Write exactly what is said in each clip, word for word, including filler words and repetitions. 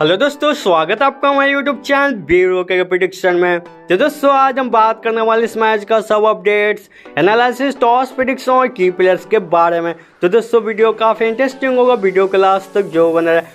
Hello दोस्तों, स्वागत है आपका हमारे यूट्यूब चैनल बीरो के प्रेडिक्शन में। तो दोस्तों आज हम बात करने वाले इस मैच का सब अपडेट्स, एनालिसिस, टॉस प्रेडिक्शन और की प्लेयर्स के बारे में। तो दोस्तों वीडियो काफी इंटरेस्टिंग होगा, वीडियो के लास्ट तक जो बना रहे।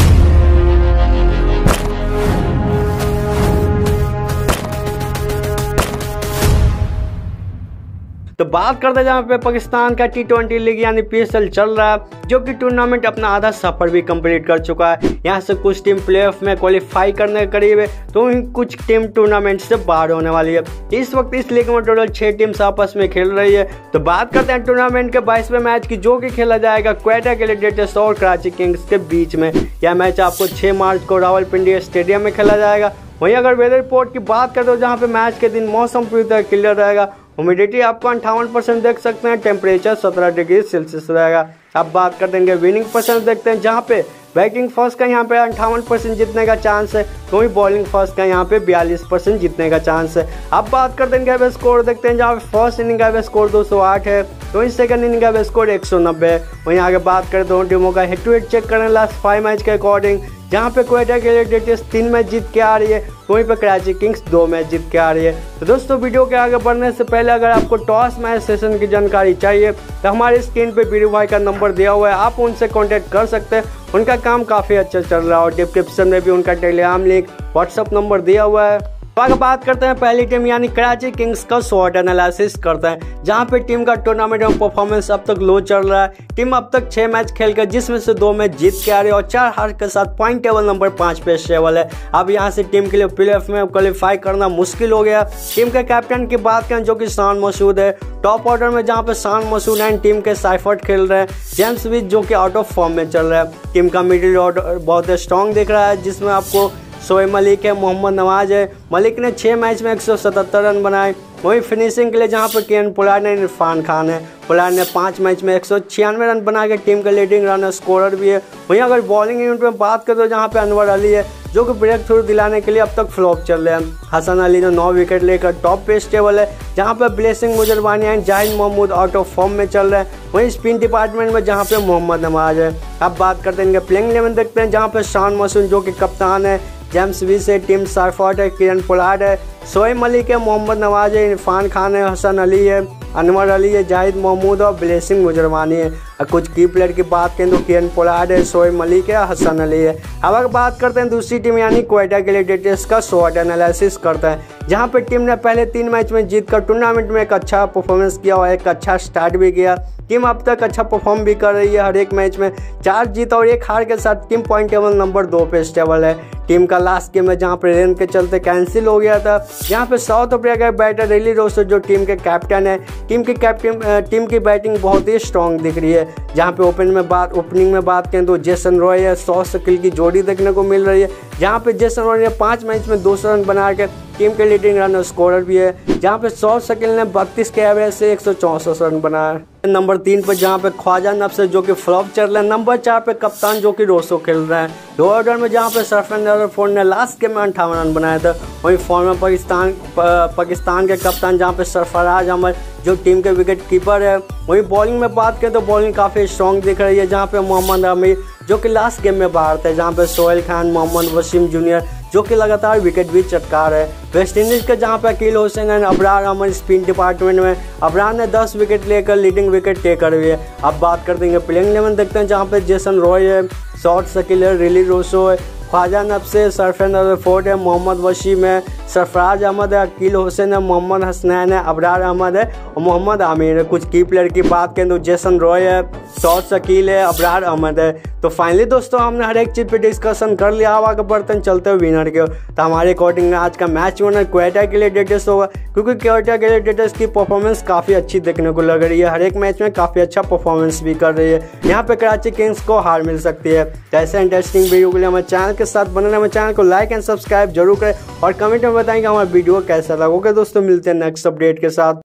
तो बात करते हैं जहाँ पे पाकिस्तान का टी ट्वेंटी लीग यानी पी एस एल चल रहा है, जो कि टूर्नामेंट अपना आधा सफर भी कंप्लीट कर चुका है। यहाँ से कुछ टीम प्लेऑफ में क्वालिफाई करने के करीब है, तो कुछ टीम टूर्नामेंट से बाहर होने वाली है। इस वक्त इस लीग में टोटल छह टीम्स आपस में खेल रही है। तो बात करते हैं टूर्नामेंट के बाईसवें मैच की, जो कि खेला जाएगा क्वेटा ग्लैडिएटर्स और कराची किंग्स के बीच में। यह मैच आपको छह मार्च को रावलपिंडी स्टेडियम में खेला जाएगा। वहीं अगर वेदर रिपोर्ट की बात करें तो जहाँ पे मैच के दिन मौसम पूरी तरह क्लियर रहेगा, ह्यूमिडिटी आपको अंठावन परसेंट देख सकते हैं, टेम्परेचर सत्रह डिग्री सेल्सियस रहेगा। अब बात कर देंगे विनिंग परसेंट देखते हैं, जहाँ पे बैटिंग फर्स्ट का यहाँ पे अंठावन परसेंट जीतने का चांस है, तो वहीं बॉलिंग फर्स्ट का यहाँ पे बयालीस परसेंट जीतने का चांस है। अब बात कर देंगे एवरेज स्कोर देखते हैं, जहाँ पे फर्स्ट इनिंग का एवरेज स्कोर दो सौ आठ है, तो वहीं सेकंड इनिंग का एवरेज स्कोर एक सौ नब्बे है। वहीं आगे बात करें दोनों टीमों का हेड टू हेड चेक करें लास्ट फाइव मैच के अकॉर्डिंग, जहाँ पे क्वेटा ग्लैडिएटर्स तीन मैच जीत के आ रही है, तो वहीं पे कराची किंग्स दो मैच जीत के आ रही है। तो दोस्तों वीडियो के आगे बढ़ने से पहले अगर आपको टॉस मैच सेशन की जानकारी चाहिए तो हमारे स्क्रीन पे बीरू भाई का नंबर दिया हुआ है, आप उनसे कांटेक्ट कर सकते हैं। उनका काम काफ़ी अच्छा चल रहा है और डिस्क्रिप्शन में भी उनका टेलीग्राम लिंक, व्हाट्सअप नंबर दिया हुआ है। तो आगे बात करते हैं पहली टीम यानी कराची किंग्स का शॉर्ट एनालिसिस करते हैं, जहां पे टीम का टूर्नामेंट में परफॉर्मेंस अब तक लो चल रहा है। टीम अब तक छह मैच खेल कर जिसमें से दो मैच जीत के आ रही है और चार हार के साथ पॉइंट टेबल नंबर पाँच पे स्टेबल है। अब यहां से टीम के लिए प्लेऑफ में क्वालिफाई करना मुश्किल हो गया। टीम के कैप्टन की बात करें जो कि शान मसूद है, टॉप ऑर्डर में जहां पे शान मसूद एंड टीम के साइफर्ट खेल रहे हैं, जेम्स विच जो कि आउट ऑफ फॉर्म में चल रहा है। टीम का मिडिल ऑर्डर बहुत स्ट्रॉन्ग दिख रहा है, जिसमें आपको शोएब मलिक है, मोहम्मद नवाज है। मलिक ने छः मैच में एक सौ सतहत्तर रन बनाए। वहीं फिनिशिंग के लिए जहां पर केन पोलार्ड ने, इरफान खान है, पोलार्ड ने पाँच मैच में एक सौ छियानवे रन बना के टीम का लीडिंग रन स्कोरर भी है। वहीं अगर बॉलिंग यूनिट में बात करें तो जहां पे अनवर अली है, जो कि ब्रेक थ्रू दिलाने के लिए अब तक फ्लॉप चल रहे हैं। हसन अली ने नौ विकेट लेकर टॉप पे स्टेबल है, जहां पे Blessing Muzarabani and Zahid Mahmood out of form में चल रहे हैं। वहीं स्पिन डिपार्टमेंट में जहां पे मोहम्मद नवाज है। अब बात करते हैं इनके प्लेइंग इलेवन देखते हैं, जहां पे शान मसूद जो कि कप्तान है, जेम्स विच है, टीम साइफर्ट है, किरण पोलार्ड है, शोएब मलिक है, मोहम्मद नवाज है, इरफान खान है, हसन अली है, अनवर अली है, जाहिद महमूद और ब्लेसिंग मुजरबानी है। और कुछ की प्लेयर की बात करें तो किरण पोलार्ड है, शोएब मलिक है, हसन अली है। अब अगर बात करते हैं दूसरी टीम यानी क्वेटा ग्लैडिएटर्स का शॉर्ट एनालिसिस करता है, जहां पे टीम ने पहले तीन मैच में जीतकर टूर्नामेंट में एक अच्छा परफॉर्मेंस किया और एक अच्छा स्टार्ट भी किया। टीम अब तक अच्छा परफॉर्म भी कर रही है, हर एक मैच में चार जीत और एक हार के साथ टीम पॉइंट टेबल नंबर दो पे स्टेबल है। टीम का लास्ट गेम में जहां पर रेन के चलते कैंसिल हो गया था, जहां पे साउथ अफ्रीका के बैटर रेली रोस्टर जो टीम के कैप्टन है, टीम की कैप्टन टीम की बैटिंग बहुत ही स्ट्रॉन्ग दिख रही है। जहां पे ओपन में बात ओपनिंग में बात करें तो जेसन रॉय है, सौ शकील की जोड़ी देखने को मिल रही है, जहां पे जेसन रॉय ने पाँच मैच में दो सौ रन बना के टीम के लीडिंग रन स्कोरर भी है, जहां पे सौ शकील ने बत्तीस के एवरेज से एक सौ चौंसठ रन बनाया। नंबर तीन पर जहां पे ख्वाजा नफ्स जो कि फ्लॉप चल रहे हैं। नंबर चार पे कप्तान जो कि रोसो खेल रहे हैं। दो ऑर्डर में जहां पे सरफराज फोर ने लास्ट गेम में अंठावन रन बनाए थे। वहीं फॉर्मर पाकिस्तान पाकिस्तान के कप्तान जहां पे सरफराज अहमद जो टीम के विकेट कीपर है। वहीं बॉलिंग में बात करें तो बॉलिंग काफ़ी स्ट्रॉन्ग दिख रही है, जहां पे मोहम्मद आमिर जो कि लास्ट गेम में बाहर थे, जहां पे सोहेल खान, मोहम्मद वसीम जूनियर जो कि लगातार विकेट भी चटका रहे। वेस्ट इंडीज के जहां पे Akeal Hosein and Abrar Ahmed spin department में, अबरार ने दस विकेट लेकर लीडिंग विकेट टेकर हुई है। अब बात कर देंगे प्लेइंग इलेवन देखते हैं, जहां पे जेसन रॉय है, शॉर्ट शकील है, रिली रोसो है, ख्वाजा नफ्स है, सरफराज फोर्ट है, मोहम्मद वसीम है, सरफराज अहमद है, अकील हुसैन है, मोहम्मद हसनैन है, अबरार अहमद है और मोहम्मद आमिर है। कुछ की प्लेयर की बात करें तो जेसन रॉय है, शॉर्ट शकील है, अबरार अहमद है। तो फाइनली दोस्तों हमने हर एक चीज़ पे डिस्कशन कर लिया। अब आगे बढ़ते हैं चलते हुए विनर के। तो हमारे अकॉर्डिंग आज का मैच विनर क्वेटा ग्लैडिएटर्स होगा, क्योंकि क्वेटा ग्लैडिएटर्स की परफॉर्मेंस काफ़ी अच्छी देखने को लग रही है, हर एक मैच में काफ़ी अच्छा परफॉर्मेंस भी कर रही है। यहाँ पे कराची किंग्स को हार मिल सकती है। तो ऐसे इंटरेस्टिंग वीडियो के लिए हमारे चैनल के साथ बने हमारे चैनल को लाइक एंड सब्सक्राइब जरूर करें और कमेंट में बताएं कि हमारा वीडियो कैसा लगा। ओके दोस्तों, मिलते हैं नेक्स्ट अपडेट के साथ।